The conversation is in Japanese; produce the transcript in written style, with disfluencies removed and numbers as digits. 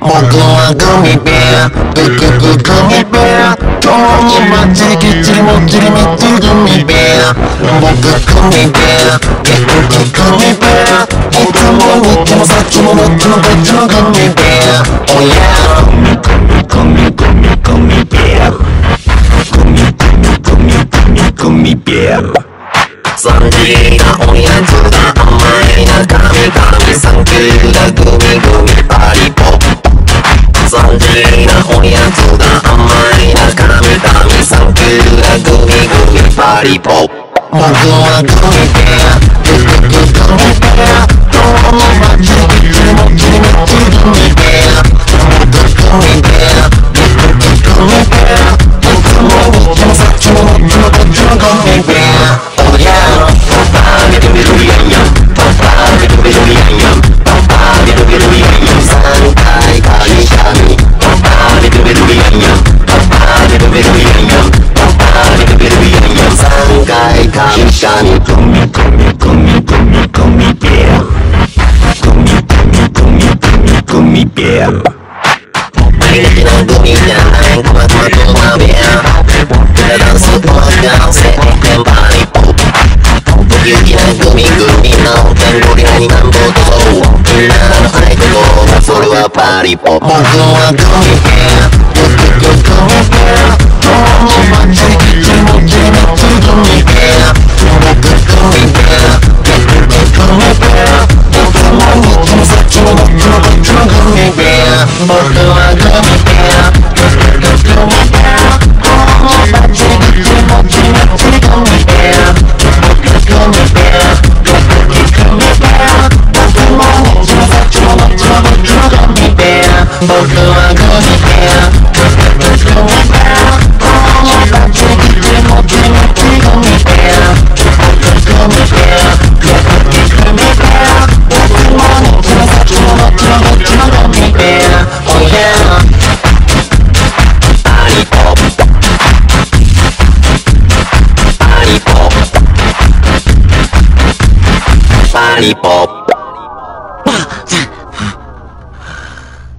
僕はグミベア、グミベア。今日もまちきちもちりみちグミベア。僕グミベア、グミベア。いつもにっちもさっちもどっちもどっちもグミベア。おやグミベア。グミベア。3時なおやつだ甘いな神々サンキューだグミパリポ。3時なおやつだ甘いな神々サンキューだグミパリポ。僕はグミベア、グミベア。今日もまちきちもちりみちグミベア。僕グミベア、グミベア。いつもにっちもさっちもどっちもどっちもグミベア。おやグミベア。毎日のグミじゃないトマトマベア。kitaダンスと合わせてパリポ。ドキドキなグミの天狗リハになんぼとそうみんなの愛と動画それはパリポ。僕はグミベア、グミベア。今日もまちきちもちりみちグミベア。僕グミベア、グミベア。いつもにっちもさっちもどっちもどっちもグミベア。僕はグミベア、グミベア。今日もまちきちもちりみちグミベア。僕グミベア、グミベア。いつもにっちもさっちもどっちもどっちもグミベア。僕はグミベア、グミベア。今日もまちきちもちりみちグミベア。僕グミベア、グミベア。いつもにっちもさっちもどっちもどっちもグミベア。おやパリポ。パリポ。